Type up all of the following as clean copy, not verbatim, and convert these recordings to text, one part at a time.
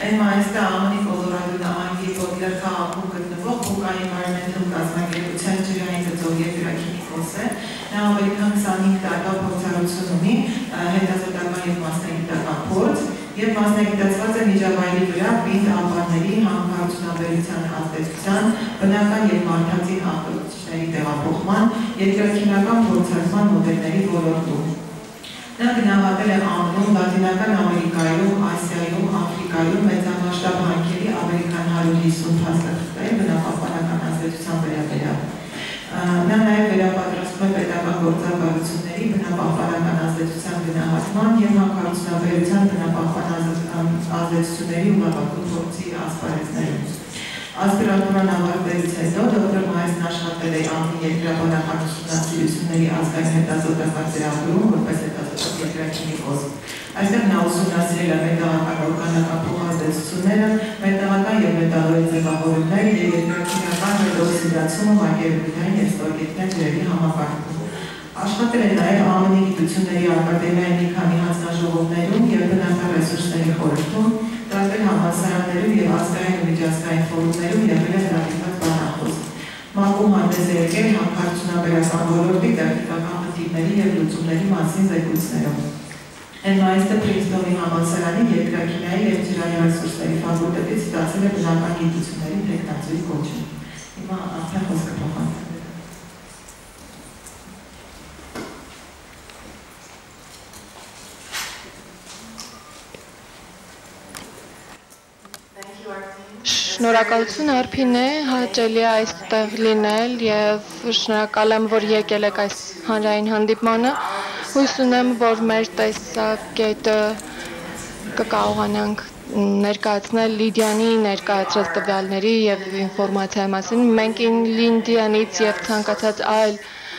Այստեղ ԱՄՆ-ի Կոլորադո նահանգի Բոտլեր քաղաքում գտնվող Book Environmental կազմակերպության ջրային գծով երկրաքիմիկոս է։ Նա ավելի քան 25 տարվա փորձառություն ունի հետազոտական և մասնագիտական փորձ և մասնագիտացված է միջավայրի վրա բինտ ապարների հանքարդյունաբերության ազդեցության, բնական և մարդածին հաղորդիչների տեղափոխման, երկրաքիմիական փորձարկման մոդելների ոլորտում։ Նա գնահատել է ԱՄՆ-ում, Լատինական Ամերիկայում, Ասիայում, Աֆրիկայում մեծամասշտաբ հանքերի ավելի քան 150 փաստաթղթեր բնապահպանական ազդեցության վերաբերյալ։ Նա նաև վերապատրաստում է պետական գործակալությունների բնապահպանական ազդեցության գնահատման և հանքարդյունաբերության բնապահպան ազդեցությունների ուղղակի փորձի ասպարեզներում։ Ասպիրանտուրան ավարտելուց հետո դոկտոր Մայսն աշխատել է ԱՄՆ երկրաբանական ուսումնասիրությունների ազգային հետազոտական ծրագրում որպես հետազոտող երկրաքիմիկոս։ Այստեղ նա ուսումնասիրել է մետաղական օրգանական փոխազդեցությունները, մետաղական և մետալոիդ ձևավորումներ և երկրաքիմիական հետօքսիդացումը մակերևույթային և ստորգետնյա ջրերի համակարգում։ Աշխատել է նաև ԱՄՆ գիտությունների ակադեմիայի մի քանի հանձնաժողովներում և բնական ռեսուրսների խորհրդում, տարբեր համալսարաններում և ազգային ու միջազգային ֆորումներում եղել է հրավիրված բանախոս։ ՄԱԿ-ում հանդես է եկել հանքարդյունաբերական ոլորտի տեխնիկական խնդիրների և լուծումների մասին զեկույցներով։ MIT Princeton-ի համալսարանի երկրաքիմիայի և ջրային ռեսուրսների ֆակուլտետից ստացել է բնական գիտությունների թեկնածուի կոչում։ Հիմա արդեն խոսքը փոխանցեմ։ Շնորհակալություն Արփինե, հաճելի է այստեղ լինել և շնորհակալ եմ, որ եկել եք այս հանրային հանդիպմանը։ Հույս ունեմ, որ մեր տեսակետը կկարողանանք ներկայացնել Լիդիանի ներկայացրած տվյալների և ինֆորմացիայի մասին։ Մենք Լիդիանից և ցանկացած այլ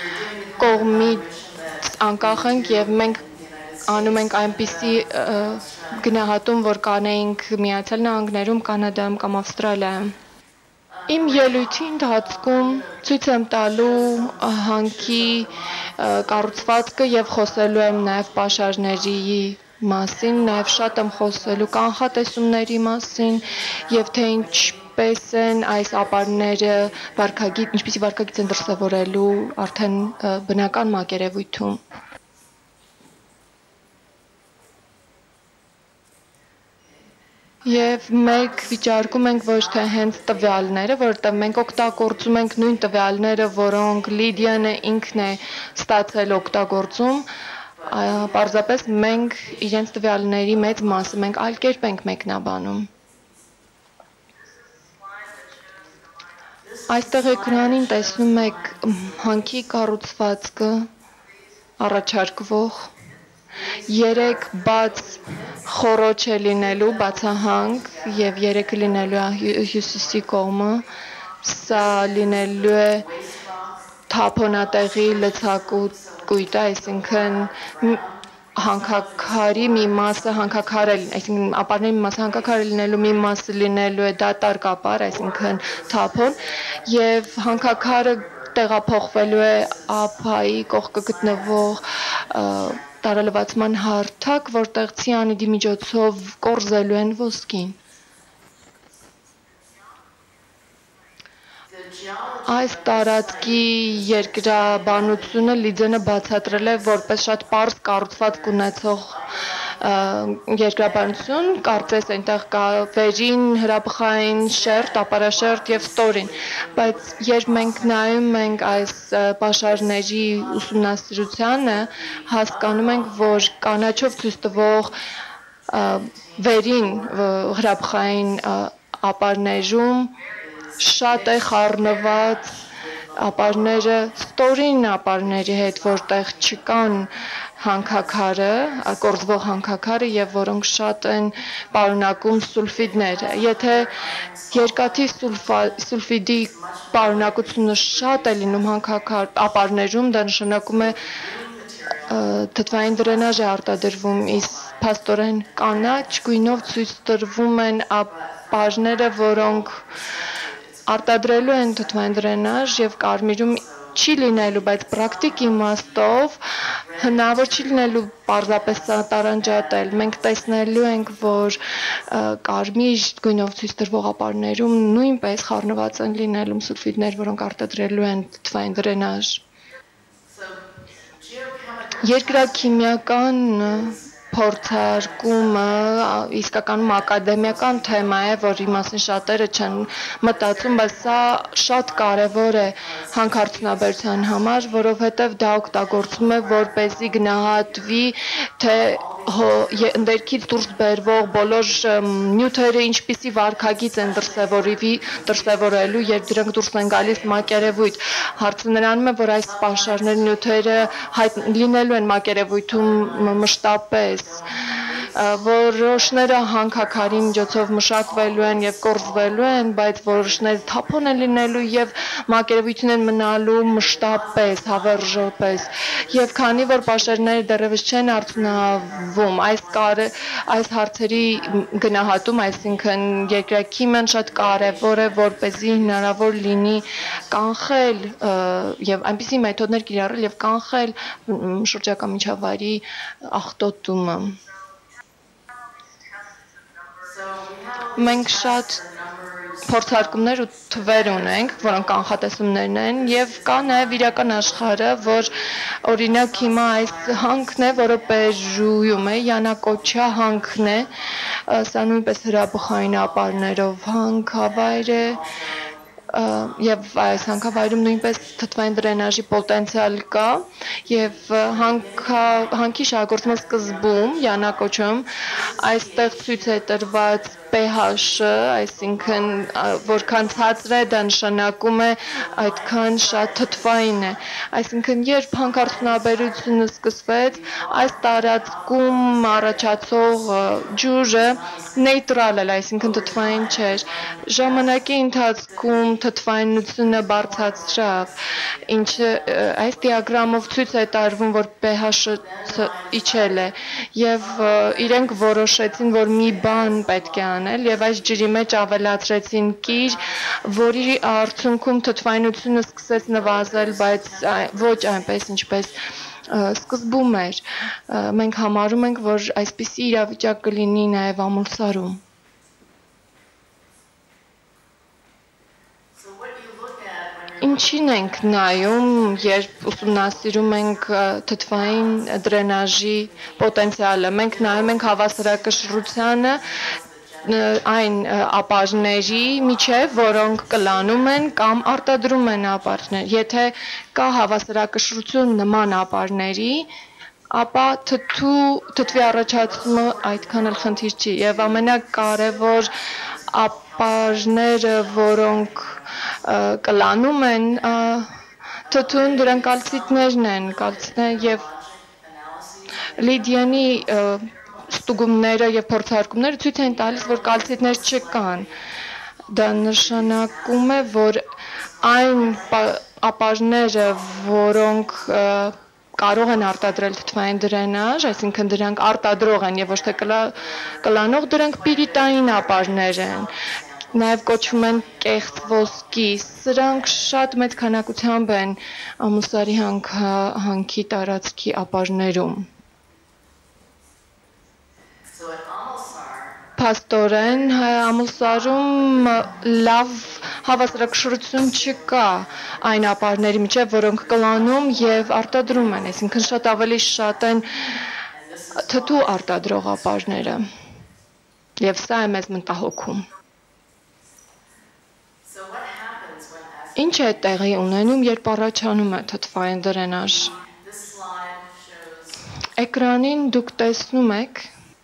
կողմից անկախ ենք և մենք անում ենք այնպիսի գնահատում, որ կանեինք Միացյալ Նահանգներում, Կանադայում կամ Ավստրալիայում։ Իմ ելույթի ընթացքում ցույց եմ տալու հանքի կառուցվածքը և խոսելու եմ նաև պաշարների մասին, նաև շատ եմ խոսելու կանխատեսումների մասին և թե ինչպես են այս ապարները ինչպիսի վարքագիծ են դրսևորելու արդեն բնական մակերևույթում։ Եվ մենք վիճարկում ենք ոչ թե հենց տվյալները, որովհետև մենք օգտագործում ենք նույն տվյալները, որոնք Լիդիանը ինքն է ստացել օգտագործում, պարզապես մենք իրենց տվյալների մեծ մասը մենք այլ կերպ ենք մեկնաբանում։ Այստեղ էկրանին տեսնում եք հանքի կառուցվածքը առաջարկվող 3 բաց խոռոչ է լինելու, բացահանք և 3-ը լինելու է հյուսիսի կողմը, սա լինելու է թափոնատեղի լցակույտը, այսինքն հանքաքարի մի մասը այսինքն ապարների մի մասը հանքաքար է լինելու, մի մասը լինելու է դատարկ ապար, այսինքն թափոն, և հանքաքարը տեղափոխվելու է ափայի կողքը գտնվող տարալվացման հարթակ, որտեղ ցիանիդի միջոցով կորզելու են ոսկին։ Այս տարածքի երկրաբանությունը Լիդիանը բացատրել է որպես շատ պարզ կառուցվածք ունեցող երկրաբանություն, կարծես այնտեղ կա վերին, հրաբխային շերտ, ապարաշերտ և ստորին, բայց երբ մենք նայում ենք այս պաշարների ուսումնասիրությանը, հասկանում ենք, որ կանաչով ցույց տվող վերին հրաբխային ապարներում շատ է խառնված ապարները ստորին ապարների հետ, որտեղ չկան հանքաքարը, կորզվող հանքաքարը և որոնք շատ են պարունակում սուլֆիդներ։ Եթե երկաթի սուլֆիդի պարունակությունը շատ է լինում հանքաքար ապարներում, դա նշանակում է թթվային դրենաժ է արտադրվում, իսկ փաստորեն կանաչ գույնով ցույց տրվում են ապարները, որոնք արտադրելու են թթվային դրենաժ և կարմիրում չի լինելու, բայց պրակտիկ իմաստով հնարավոր չի լինելու պարզապես տարանջատել։ Մենք տեսնելու ենք, որ կարմիր գույնով ցույց տրվող ապարներում նույնպես խառնված են լինելու սուլֆիդներ, որոնք արտադրելու են թթվային դրենաժ։ Երկրաքիմիական փորձարկումը իսկականում ակադեմիական թեմա է, որի մասին շատերը չեն մտածում, բայց սա շատ կարևոր է հանքարդյունաբերության համար, որովհետև դա օգտագործվում է որպեսզի գնահատվի, թե ներքից դուրս բերվող բոլոր նյութերը ինչպիսի վարքագիծ են դրսևորելու, երբ դրանք դուրս են գալիս մակերևույթ։ Հարցը նրանում է, որ այս պաշարներ նյութերը լինելու են մակերևույթում մշտապես, որոշները հանքաքարի միջոցով մշակվելու են եւ կորզվելու են, բայց որոշները թափոն են լինելու եւ մակերևույթին են մնալու մշտապես, հավերժապես։ Եվ քանի որ պաշարները դեռևս չեն արդյունավում, այս հարցերի գնահատում, այսինքն երկրաքիմիան շատ կարևոր է, որպեսզի հնարավոր լինի կանխել եւ այնպիսի մեթոդներ կիրառել եւ կանխել շրջակա միջավայրի աղտոտումը։ Մենք շատ փորձարկումներ ու թվեր ունենք, որոնք կանխատեսումներն են, եւ կա նաեւ իրական աշխարհը, որ օրինակ հիմա այս հանքն է, որը Պերուում է, Յանակոչիա հանքն է, սա նույնպես հրաբխային ապարներով հանքավայր է, եւ այս հանքավայրում նույնպես թթվային դրենաժի պոտենցիալ կա եւ հանքի շահագործման սկզբում Յանակոչում այստեղ ցույց է տրված pH-ը, այսինքն որքան ցածր է, դա նշանակում է այդքան շատ թթվային է։ Այսինքն երբ հանքարդյունաբերությունը սկսվեց, այս տարածքում առաջացող ջուրը նեյտրալ էր, այսինքն թթվային չէր։ Ժամանակի ընթացքում թթվայնությունը բարձրացավ, ինչը այս դիագրամով ցույց է տարվում, որ pH-ը իջել է եւ իրենք որոշեցին, որ մի բան պետք է անել եւ այս ջրի մեջ ավելացրեցին կիր, որի արդյունքում թթվայնությունը սկսեց նվազել, բայց ոչ այնպես ինչպես սկզբում էր։ Մենք համարում ենք, որ այսպիսի իրավիճակ կլինի նաեւ Ամուլսարում։ Ինչին ենք նայում, երբ ուսումնասիրում ենք թթվային դրենաժի պոտենցիալը։ Մենք նայում ենք հավասարակշռությանը այն ապարների միջև, որոնք կլանում են կամ արտադրում են ապարներ։ Եթե կա հավասարակշռություն նման ապարների, ապա թթվի առաջացումը այդքան էլ խնդիր չի։ Եվ ամենակարևոր ապարները, որոնք կլանում են թթուն, դրանք կալցիտներն են, եւ Լիդիանի ստուգումները եւ փորձարկումները ցույց են տալիս, որ կալցիտներ չկան։ Դա նշանակում է, որ այն ապարները, որոնք կարող են արտադրել թթվային դրենաժ, այսինքն դրանք արտադրող են եւ ոչ թե կլանող, դրանք պիրիտային ապարներ են։ Նաև կոչվում են կեղծ ոսկի, սրանք շատ մեծ քանակությամբ են Ամուլսարի հանքի տարածքի ապարներում։ Փաստորեն Ամուլսարում լավ հավասարակշռություն չկա այն ապարների միջև, որոնք կլանում եւ արտադրում են, այսինքն շատ ավելի շատ են թթու արտադրող ապարները։ Եվ սա է մեզ մտահոգում։ Ինչ է տեղի ունենում, երբ առաջանում է թթվային դրենաժ։ Էկրանին դուք տեսնում եք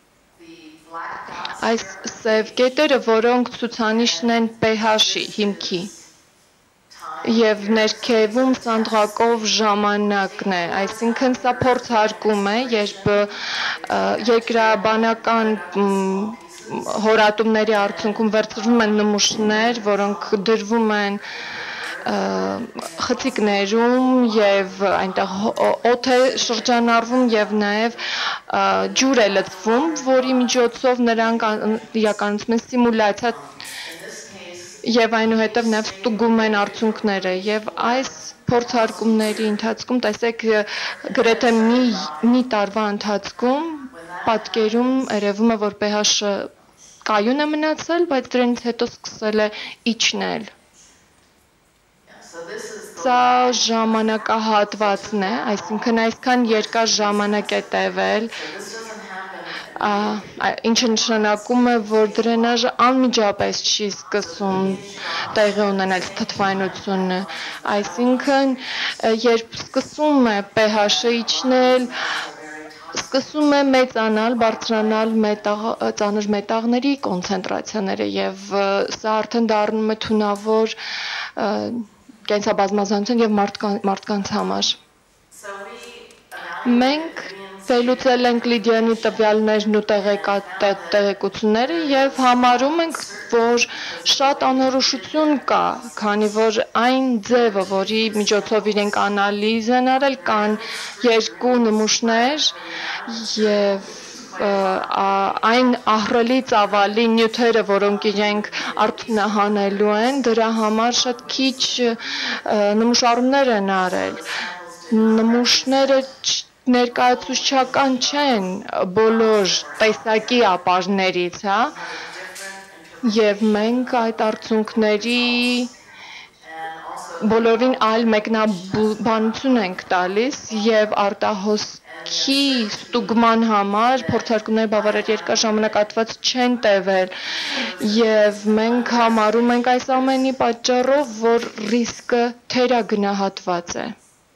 այս սև կետերը, որոնք ցուցանիշն են pH-ի հիմքի։ Եվ ներքևում սանդղակով ժամանակն է, այսինքն սա փորձարկում է, երբ երկրաբանական հորատումների արդյունքում վերցվում են նմուշներ, որոնք դրվում են խցիկներում եւ այնտեղ օդ է շրջանառվում եւ նաեւ ջուր է լցվում, որի միջոցով նրանք իրականացնում են սիմուլյացիա եւ այնուհետեւ նաեւ ստուգում են արդյունքները եւ այս փորձարկումների ընթացքում տեսեք գրեթե մի տարվա ընթացքում պատկերում երևում է որ pH-ը կայուն է մնացել, բայց դրանից հետո սկսել է իջնել։ Սա ժամանակահատվածն է, այսինքն այսքան երկար ժամանակ է տևել, ինչը նշանակում է, որ դրենաժը անմիջապես չի սկսում տեղի ունենալ թթվայնությունը, այսինքն երբ սկսում է pH-ը իջնել, սկսում է մեծանալ, բարձրանալ ծանր մետաղների կոնցենտրացիաները եւ սա արդեն դառնում է թունավոր կենսաբազմազանության եւ մարդկանց համար։ Մենք վերլուծել ենք Լիդիանի տվյալներն ու տեղեկությունները եւ համարում ենք, որ շատ անորոշություն կա, քանի որ այն ձևը, որի միջոցով իրենք անալիզ են արել, կան երկու նմուշներ եւ այն ահռելի ծավալի նյութերը, որոնք իրենք արտոնահանելու են, դրա համար շատ քիչ նմուշառումներ են արել։ Նմուշները ներկայացուցչական չեն բոլոր տեսակի ապարներից, հա, եւ մենք այդ արդյունքների բոլորին այլ մեկնաբանություն ենք տալիս եւ արտահոսքի ստուգման համար փորձարկումները բավարար երկար ժամանակահատված չեն տևել եւ մենք համարում ենք այս ամենի պատճառով, որ ռիսկը թերագնահատված է։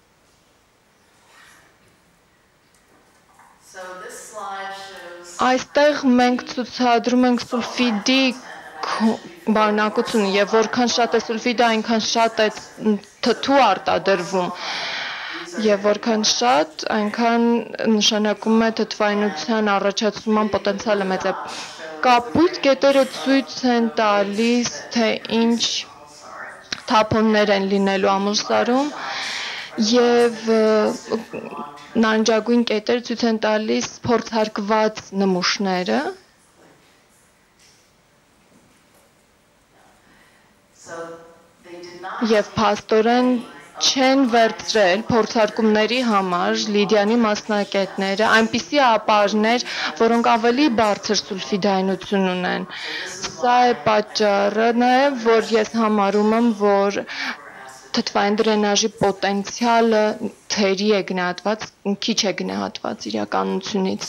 Այստեղ մենք ցուցադրում ենք սուլֆիդի բանակությունը եւ որքան շատ է սուլֆիդը, այնքան շատ է թթու արտադրվում եւ որքան շատ, այնքան նշանակում է թթվայնության առաջացման պոտենցիալը մեծ է։ Կապույտ կետերը ցույց են տալիս, թե ինչ թափոններ են լինելու ամուսարում եւ նարնջագույն կետերը ցույց են տալիս փորձարկված նմուշները։ Եվ փաստորեն չեն վերցրել փորձարկումների համար Լիդիանի մասնակիցները այնպիսի ապարներ, որոնք ավելի բարձր սուլֆիդայնություն ունեն։ Սա է պատճառը նաև, որ ես համարում եմ, որ թթվային դրենաժի պոտենցիալը թերի է գնահատված, քիչ է գնահատված իրականությունից։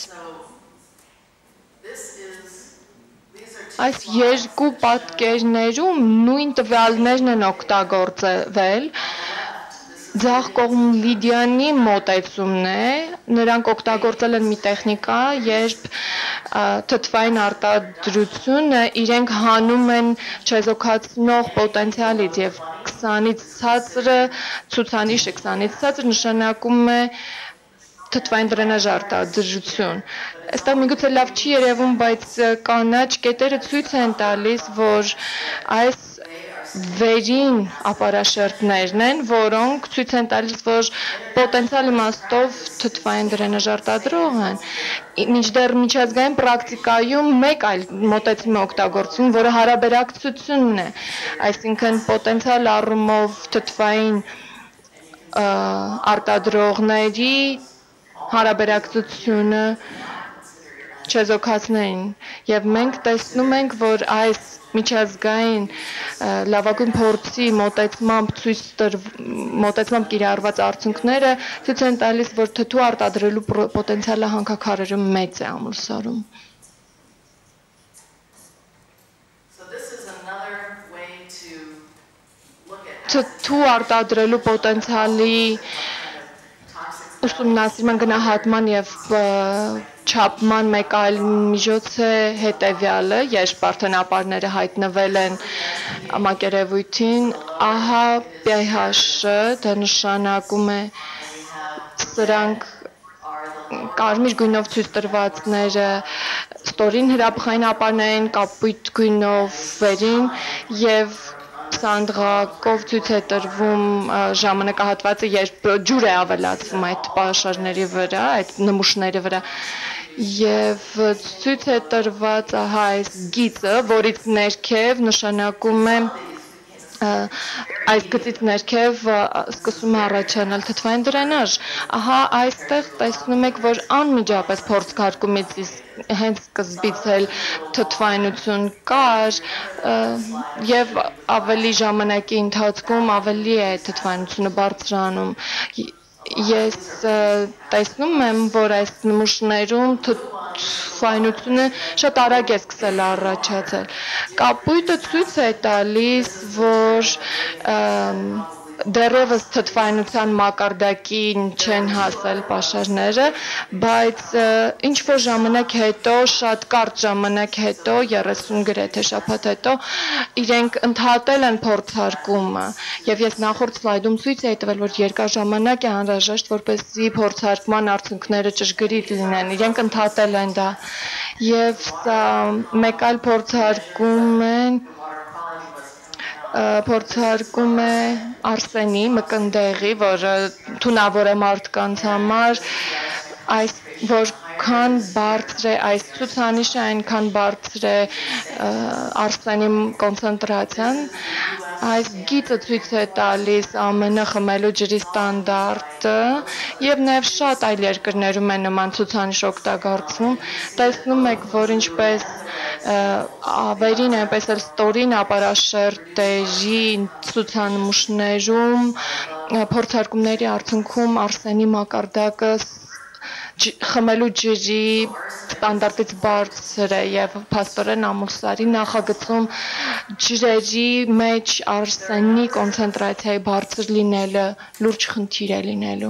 Այս երկու պատկերներում նույն տվյալներն են օգտագործվել, ձախ կողմում Լիդիանի մոտեցումն է, նրանք օգտագործել են մի տեխնիկա, երբ թթվային արտադրությունը իրենք հանում են չեզոքացնող պոտենցիալից եւ 20-ից ցածրը ցուցանիշը 20-ից ցածր նշանակում է թթվային դրենաժ արտադրություն։ Այստեղ միգուցե լավ չի երևում, բայց կանաչ կետերը ցույց են տալիս, որ այս վերին ապարաշերտներն են, որոնք ցույց են տալիս, որ պոտենցիալ իմաստով թթվային դրենաժ արտադրող են։ Մինչդեռ միջազգային պրակտիկայում մեկ այլ մոտեցում է օգտագործվում, որը հարաբերակցությունն է, այսինքն պոտենցիալ առումով թթվային արտադրողների հարաբերակցությունը չեզոքացնեն եւ մենք տեսնում ենք, որ այս միջազգային լավագույն փորձի մոտեցմամբ կիրառված արդյունքները ցույց են տալիս, որ թթու արտադրելու պոտենցիալը հանքաքարերը մեծ է ամուսարում։ Թթու արտադրելու պոտենցիալի ուսումնասիրման գնահատման եւ չափման մեկ այլ միջոց է հետևյալը, երբ արդեն ապարները հայտնվել են մակերևույթին, ահա pH-ը, դա նշանակում է սրանք կարմիր գույնով ցույց տրվածները ստորին հրաբխային ապարներին, կապույտ գույնով վերին եւ սանդղակով ցույց է տրվում ժամանակահատվածը, երբ ջուր է ավելացվում այդ պաշարների վրա, այդ նմուշների վրա եւ ցույց է տրված ահա այս գիծը, որից ներքև նշանակում է այս գծից ներքև սկսում է առաջանալ թթվային դրենաժ, ահա այստեղ տեսնում եք, որ անմիջապես փորձարկումից հենց սկզբից էլ թթվայնություն կար եւ ավելի ժամանակի ընթացքում ավելի է թթվայնությունը բարձրանում։ Ես տեսնում եմ, որ այս նմուշներում թթվայնությունը շատ արագ է սկսել առաջացել։ Կապույտը ցույց է տալիս, որ դեռևս թթվայնության մակարդակին չեն հասել պաշարները, բայց ինչ որ ժամանակ հետո, շատ կարճ ժամանակ հետո, 30 գրեթե շաբաթ հետո, իրենք ընդհատել են փորձարկումը, եւ ես նախորդ սլայդում ցույց էի տվել, որ երկար ժամանակ է անհրաժեշտ, որպեսզի փորձարկման արդյունքները ճշգրիտ լինեն, իրենք ընդհատել են դա, եւ սա մեկ այլ փորձարկում է արսենի մկնդեղի, որը թունավոր է մարդկանց համար, որքան բարձր է այս ցուցանիշը, այնքան բարձր է արսենի կոնցենտրացիան։ Այս գիծը ցույց է տալիս ԱՄՆ խմելու ջրի ստանդարտը եւ նաեւ շատ այլ երկրներում է նման ցուցանիշ օգտագործվում։ Տեսնում եք, որ ինչպես ավերին, այնպես էլ ստորին ապարաշերտերի ցուցանմուշներում փորձարկումների արդյունքում արսենի մակարդակը խմելու ջրի ստանդարտից բարձր է եւ փաստորեն Ամուլսարի նախագծում ջրերի մեջ արսենի կոնցենտրացիայի բարձր լինելը լուրջ խնդիր է լինելու։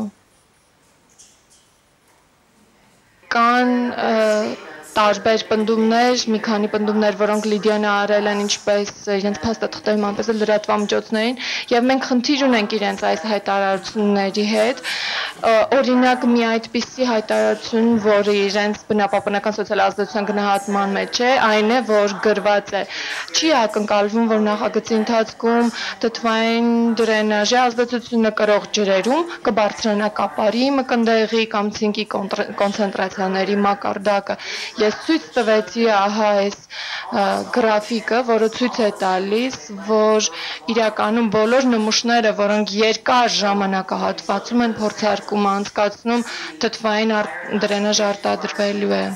Կան տարբեր պնդումներ, մի քանի պնդումներ, որոնք Լիդիանը արել են ինչպես իրենց փաստաթղթերում, այնպես էլ լրատվամիջոցներին, եւ մենք խնդիր ունենք իրենց այս հայտարարությունների հետ։ Օրինակ մի այդպիսի հայտարարություն, որը իրենց բնապահպանական սոցիալ ազդեցության գնահատման մեջ է, այն է, որ գրված է. չի ակնկալվում, որ նախագծի ընթացքում թթվային դրենաժի ազդեցությունը կրող ջրերում կբարձրանա կապարի, մկնդեղի կամ ցինկի կոնցենտրացիաների մակարդակը։ Ես ցույց տվեցի ահա այս գրաֆիկը, որը ցույց է տալիս, որ իրականում բոլոր նմուշները, որոնք երկար ժամանակահատվածում են փորձարկում անցկացնում, թթվային դրենաժ արտադրվելու է։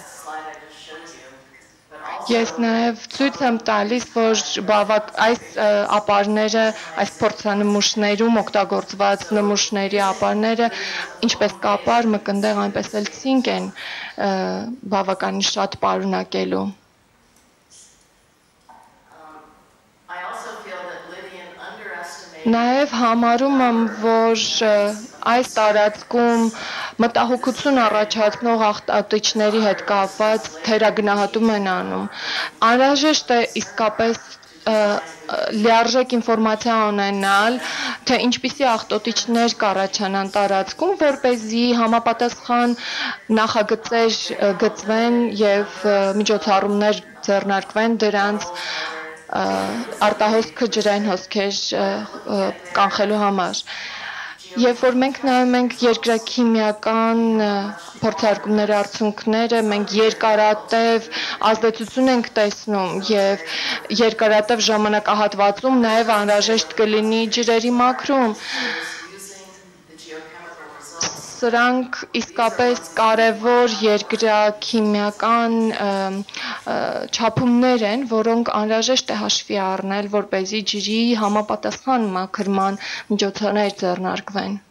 Ես նաև ցույց եմ տալիս, որ այս ապարները, այս փորձանմուշներում օգտագործված նմուշների ապարները, ինչպես կապար, մկնդեղ, այնպես էլ ցինկ են բավականին շատ պարունակելու։ Նաև համարում եմ, որ այս տարածքում մտահոգություն առաջացնող աղտոտիչների հետ կապված թերագնահատում են անում։ Անհրաժեշտ է իսկապես լիարժեք ինֆորմացիա ունենալ, թե ինչպիսի աղտոտիչներ կառաջանան տարածքում, որպեսզի համապատասխան նախագծեր գծվեն եւ միջոցառումներ ձեռնարկվեն դրանց արտահոսքը ջրային հոսքեր կանխելու համար։ Երբ որ մենք նայում ենք երկրաքիմիական փորձարկումների արդյունքները, մենք երկարատև ազդեցություն ենք տեսնում եւ երկարատև ժամանակահատվածում նաեւ անհրաժեշտ կլինի ջրերի մաքրում։ Սրանք իսկապես կարևոր երկրաքիմիական չափումներ են, որոնք անհրաժեշտ է հաշվի առնել, որպեսզի ջրի համապատասխան մաքրման միջոցառումներ ձեռնարկվեն։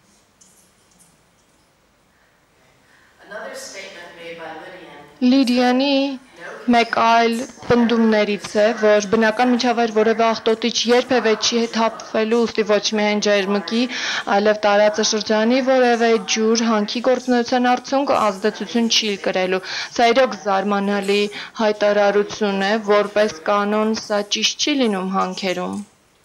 Լիդիանի մեկ այլ պնդումներից է, որ բնական միջավայր որևէ աղտոտիչ երբևէ չի թափվելու, ուստի ոչ միայն ջերմուկի, այլև տարածաշրջանի որևէ ջուր հանքի գործունեության արդյունք ազդեցություն չի կրելու։ Սա իրոք զարմանալի հայտարարություն է, որպես կանոն սա ճիշտ չի լինում հանքերում։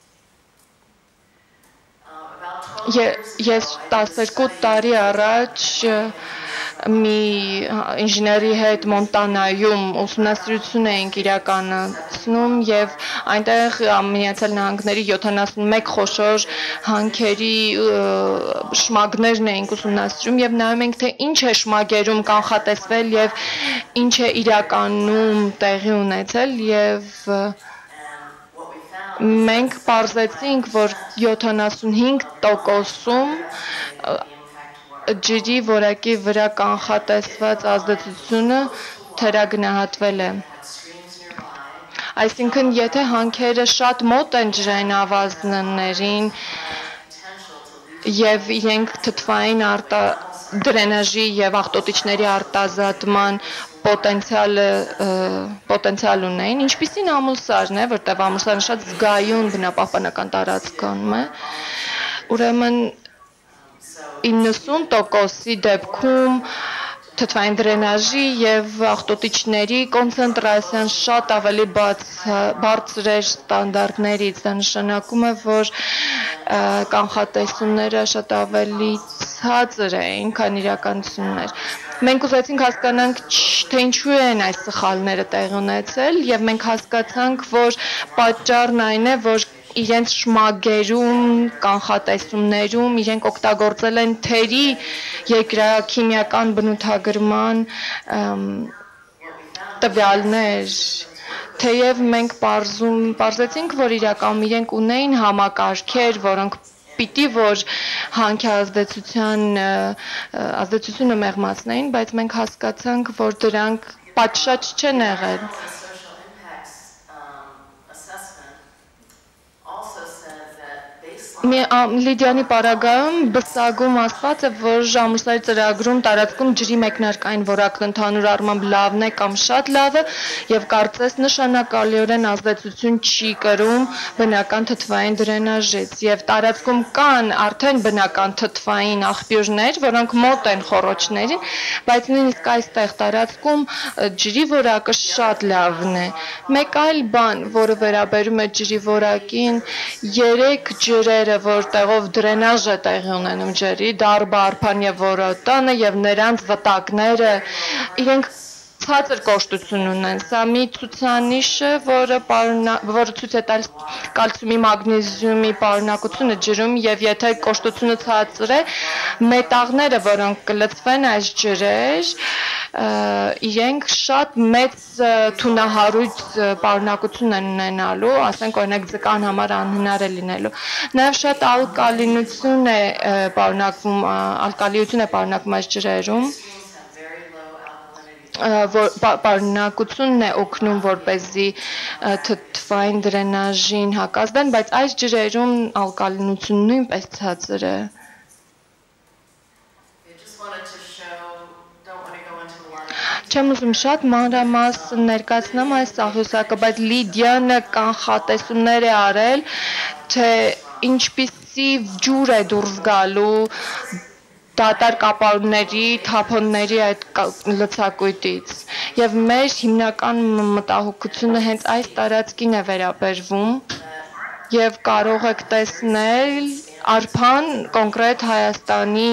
Ես 12 տարի առաջ մի ինժեների հետ Մոնտանայում ուսումնասիրություն էինք իրականացնում եւ այնտեղ Միացյալ Նահանգների 71 խոշոր հանքերի շմագներն էինք ուսումնասիրում եւ նայում ենք թե ինչ է շմագերում կանխատեսվել եւ ինչ է իրականում տեղի ունեցել եւ մենք պարզեցինք, որ 75%-ում ջրի որակի վրա կանխատեսված ազդեցությունը թերագնահատվել է։ Այսինքն, եթե հանքերը շատ մոտ են ջրային ավազաններին եւ իրենք թթվային դրենաժի եւ աղտոտիչների արտազատման պոտենցիալ ունեն, ինչպիսին Ամուլսարն է, որտեղ Ամուլսարը շատ զգայուն բնապահպանական տարածքում է, ուրեմն 90%-ի դեպքում թթվային դրենաժի եւ աղտոտիչների կոնցենտրացիան շատ ավելի բարձր էր ստանդարտներից, դա նշանակում է, որ կանխատեսումները շատ ավելի ցածր էին, քան իրականությունն էր։ Մենք ուզեցինք հասկանանք, թե ինչու են այս սխալները տեղի ունեցել եւ մենք հասկացանք, որ պատճառն այն է, որ իրենց շմագերում, կանխատեսումներում իրենք օգտագործել են թերի երկրաքիմիական բնութագրման տվյալներ, թեև մենք պարզեցինք, որ իրականում իրենք ունեին համակարգեր, որոնք պիտի որ հանքի ազդեցությունը մեղմացնեին, բայց մենք հասկացանք, որ դրանք պատշաճ չեն եղել։ Լիդիանի պարագայում բսագում ասված է, որ Ամուլսարի ծրագրում տարածքում ջրի մեկնարկային որակը ընդհանուր առմամբ լավն է կամ շատ լավ է եւ կարծես նշանակալիորեն ազդեցություն չի կրում բնական թթվային դրենաժից եւ տարածքում կան արդեն բնական թթվային աղբյուրներ, որոնք մոտ են խոռոչներին, բայց նույնիսկ այստեղ տարածքում ջրի որակը շատ լավն է։ Մեկ այլ բան, որը վերաբերում է ջրի որակին, 3 ջրերը որտեղով դրենաժ է տեղի ունենում ջրի, Դարբա, Արփան եւ Որոտանը եւ նրանց վտակները իրենք ցածր կոշտություն ունեն։ Սա մի ցուցանիշ է, որը ցույց է տալիս կալցիումի, մագնեզիումի պարունակությունը ջրում եւ եթե կոշտությունը ցածր է, մետաղները, որոնք կլցվեն այս ջրեր, իրենք շատ մեծ թունահարույց պարունակություն են ունենալու, ասենք օրինակ ձկան համար անհնար է լինելու։ Նաեւ շատ ալկալիություն է պարունակվում այս ջրերում։ Պարունակությունն է օգնում, որպեսզի թթվային դրենաժին հակազդեն, բայց այս ջրերում ալկալինությունը նույնպես ցածր է։ Չեմ ուզում շատ մանրամասն ներկայացնեմ այս աղյուսակը, բայց Լիդիանը կանխատեսումներ է արել, թե ինչպիսի ջուր է դուրս գալու դատարկ ապարների, թափոնների այդ լցակույտից եւ մեր հիմնական մտահոգությունը հենց այս տարածքին է վերաբերվում եւ կարող եք տեսնել Արփան կոնկրետ Հայաստանի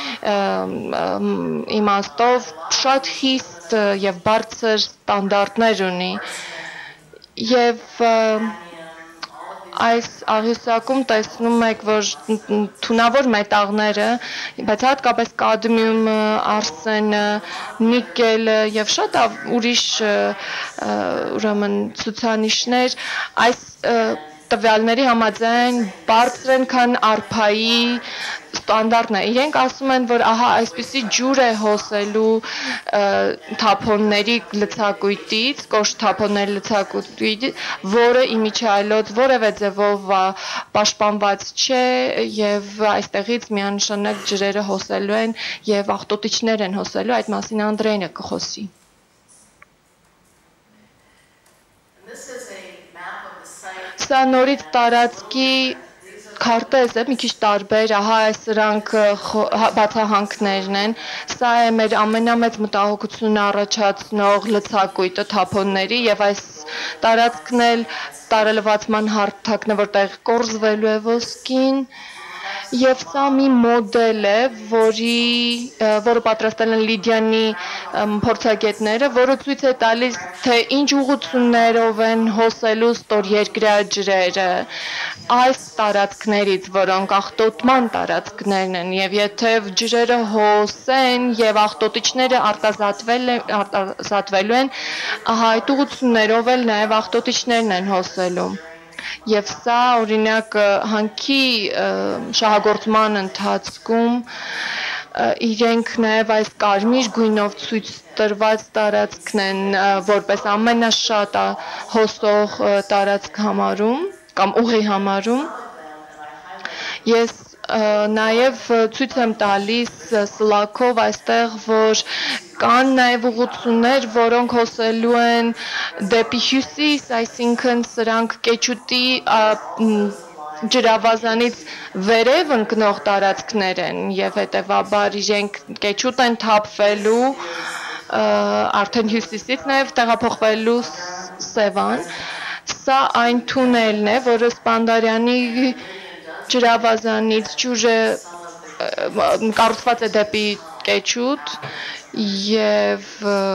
իմաստով շատ խիստ եւ բարձր ստանդարտներ ունի եւ այս աղյուսակում տեսնում եք, որ թունավոր մետաղները, բայց հատկապես կադմիումը, արսենը, նիկելը եւ շատ ուրիշ ուրեմն ցուցանիշներ այս տվյալների համաձայն բարձր են, քան արփայի ստանդարտն է։ Իրենք ասում են, որ ահա այսպիսի ջուր է հոսելու թափոնների լցակույտից, կոշտ թափոնների լցակույտից, որը իմիջիայլոց որևէ ձևով պաշտպանված չէ եւ այստեղից միանշանակ ջրերը հոսելու են եւ աղտոտիչներ են հոսելու, այդ մասին Անդրեյնը կխոսի։ Սա նորից տարածքի քարտեզ է, մի քիչ տարբեր, ահա այս սրանք բացահանքներն են, սա է մեր ամենամեծ մտահոգությունը առաջացնող լցակույտը թափոնների եւ այս տարածքն էլ տարելվածման հարթակն է, որտեղ կորզվելու է ոսկին եւ սա մի մոդել է, որը պատրաստել են Լիդիանի փորձագետները, որը ցույց է տալիս, թե ինչ ուղղություններով են հոսելու ստորերկրյա ջրերը այս տարածքներից, որոնք աղտոտման տարածքներն են, եւ եթե ջրերը հոսեն եւ աղտոտիչները արտազատվելու են, ահա այդ ուղղություններով էլ նաեւ աղտոտիչներն են հոսելու։ Եվ սա օրինակ հանքի շահագործման ընթացքում իրենք նաև այս կարմիր գույնով ցույց տրված տարածքն են որպես ամենաշատ հոսող տարածք համարում կամ ուղի համարում։ Ես նաև ցույց եմ տալիս սլաքով այստեղ, որ կան նաև ուղղություններ, որոնք հոսելու են դեպի հյուսիս, այսինքն սրանք Կեչուտի ջրավազանից վերև ընկնող տարածքներ են եւ հետեւաբար իրենք Կեչուտ են թափվելու արդեն հյուսիսից նաև տեղափոխվելու Սևան։ Սա այն թունելն է, որը Սպանդարյանի ջրավազանից ջուրը կառուցված է դեպի Կեչուտ եւ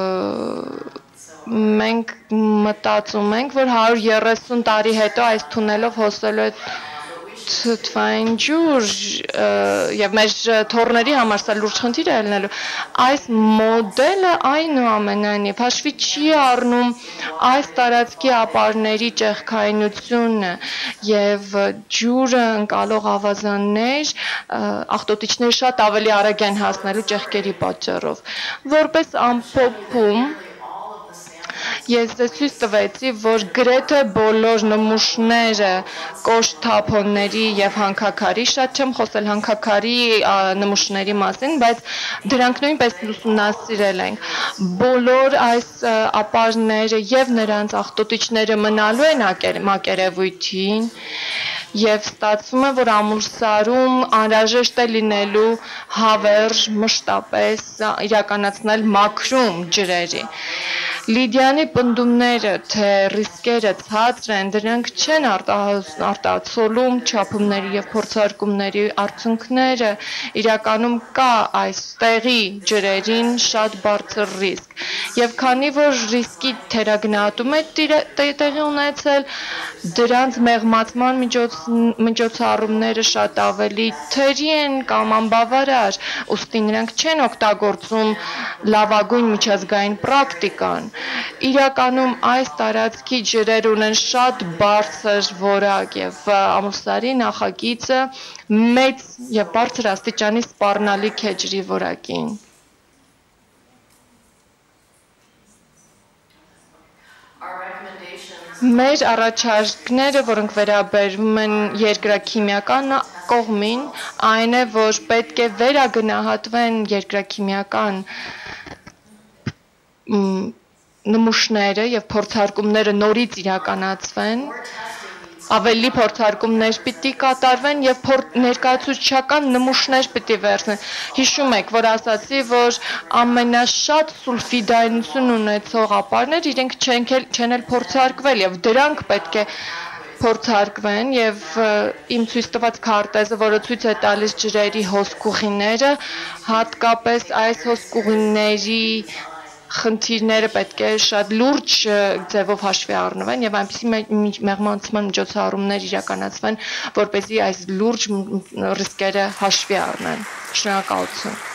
մենք մտածում ենք, որ 130 տարի հետո այս թունելով հոսելու է թթվային ջուր եւ մեր թորների համար սա լուրջ խնդիր է ելնելու։ Այս մոդելը այնուամենայնիվ հաշվի չի առնում այս տարածքի ապարների ճեղքայնությունը եւ ջուրը ընկալող ավազաններ աղտոտիչները շատ ավելի արագ են հասնելու ճեղքերի պատճառով։ Որպես ամփոփում ես ցույց տվեցի, որ գրեթե բոլոր նմուշները կոշտ թափոնների եւ հանքաքարի, շատ չեմ խոսել հանքաքարի նմուշների մասին, բայց դրանք նույնպես ուսումնասիրել ենք։ Բոլոր այս ապարները եւ նրանց աղտոտիչները մնալու են մակերևույթին եւ ստացվում է, որ ամուրսարում անհրաժեշտ է լինելու հավերժ մշտապես իրականացնել մաքրում ջրերի։ Լիդիանի պնդումները, թե ռիսկերը ցածր են, դրանք չեն արտացոլում չափումների եւ փորձարկումների արդյունքները, իրականում կա այստեղի ջրերին շատ բարձր ռիսկ։ Եվ քանի որ ռիսկի թերագնահատում է տեղի ունեցել, դրանց մեղմացման միջոցառումները շատ ավելի թերի են կամ անբավարար, ուստի նրանք չեն օգտագործում լավագույն միջազգային պրակտիկան։ Իրականում այս տարածքի ջրեր ունեն շատ բարձր որակ եւ ամուսարի նախագիծը մեծ եւ բարձր աստիճանի սպառնալիք է ջրի որակին։ Մեր առաջարկները, որոնք վերաբերվում են երկրաքիմիական կողմին, այն է, որ պետք է վերագնահատվեն երկրաքիմիական նմուշները եւ փորձարկումները նորից իրականացվեն, ավելի փորձարկումներ պիտի կատարվեն եւ ներկայացուցչական նմուշներ պիտի վերցնեն։ Հիշում եք, որ ասացի, որ ամենաշատ սուլֆիդայնություն ունեցող ապարներ իրենք չեն էլ փորձարկվել եւ դրանք պետք է փորձարկվեն եւ իմ ցույց տված քարտեզը, որը ցույց է տալիս ջրերի հոսքուղիները, հատկապես այս հոսքուղիների խնդիրները պետք է շատ լուրջ ձևով հաշվի առնվեն եւ այնպիսի մեղմանացման միջոցառումներ իրականացվեն, որպեսզի այս լուրջ ռիսկերը հաշվի առնեն։ Շնորհակալություն։